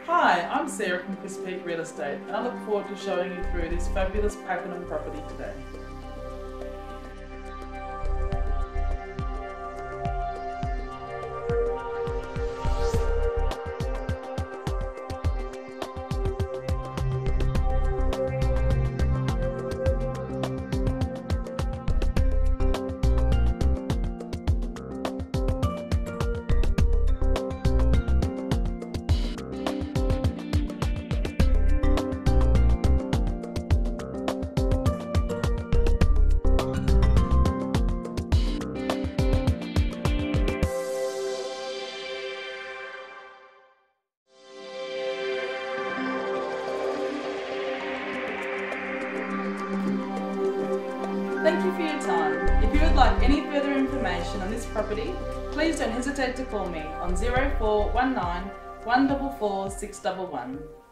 Hi, I'm Sarah from Peake Real Estate and I look forward to showing you through this fabulous Pakenham property today. Thank you for your time. If you would like any further information on this property, please don't hesitate to call me on 0419 144 611.